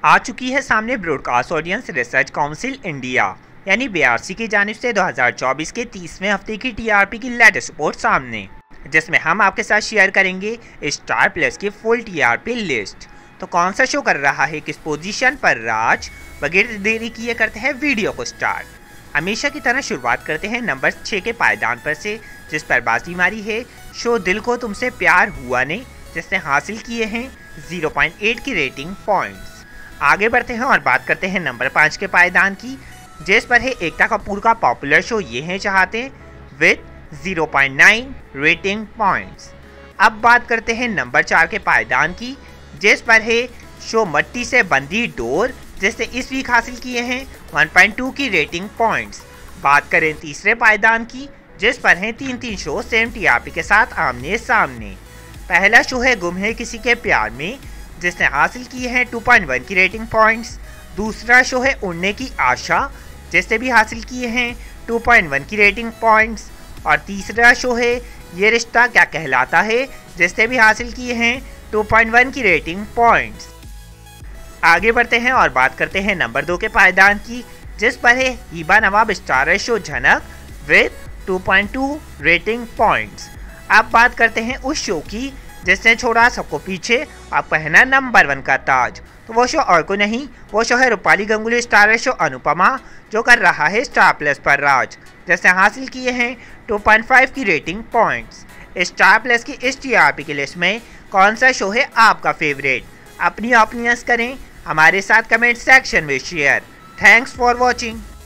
आ चुकी है सामने Broadcast Audience Research Council India यानी बीआरसी की जानिब से 2024 के 30वें हफ्ते की टीआरपी की लेटेस्ट रिपोर्ट सामने, जिसमें हम आपके साथ शेयर करेंगे स्टार प्लस की फुल टीआरपी लिस्ट। तो कौन सा शो कर रहा है किस पोजीशन पर राज, बगैर देरी किए करते हैं वीडियो को स्टार्ट। हमेशा की तरह शुरुआत करते हैं नंबर 6 के पायदान पर से, जिस पर बाजी मारी है शो दिल को तुमसे प्यार हुआ ने, जिसने हासिल किए हैं 0.8 की रेटिंग पॉइंट्स। आगे बढ़ते हैं और बात करते हैं नंबर 5 के पायदान की, जिस पर है एकता कपूर का पॉपुलर शो ये है चाहते विद 0.9 रेटिंग पॉइंट्स। अब बात करते हैं नंबर 4 के पायदान की, जिस पर है शो मट्टी से बंदी डोर, जिसने इस वीक हासिल किए हैं 1.2 की रेटिंग पॉइंट्स। बात करें तीसरे पायदान की, जिस पर हैं 3 शो सेम टीआरपी के साथ आमने सामने। पहला शो है गुम है किसी के प्यार में, जिसने हासिल किए हैं 2.1 की रेटिंग पॉइंट्स। दूसरा शो है उड़ने की आशा, जिसने भी हासिल किए हैं 2.1 की रेटिंग पॉइंट्स। और तीसरा शो है ये रिश्ता क्या कहलाता है, जिसने भी हासिल किए हैं 2.1 की रेटिंग पॉइंट्स। आगे बढ़ते हैं और बात करते हैं नंबर 2 के पायदान की, जिस पर है Hiba Nawab starrer show Jhanak with 2.2 rating points. अब बात करते हैं उस शो की जिसने छोड़ा सबको पीछे और पहना नंबर 1 का ताज। तो वो शो और को नहीं, वो शो है रूपाली गंगुली स्टारर शो अनुपमा, जो कर रहा है स्टार प्लस पर राज, जिसने हासिल किए हैं 2.5 की रेटिंग पॉइंट्स। स्टार प्लस की इस टीआरपी की लिस्ट में कौन सा शो है आपका फेवरेट? अपनी ओपिनियंस करें हमारे साथ कमेंट सेक्शन में शेयर। Thanks for watching.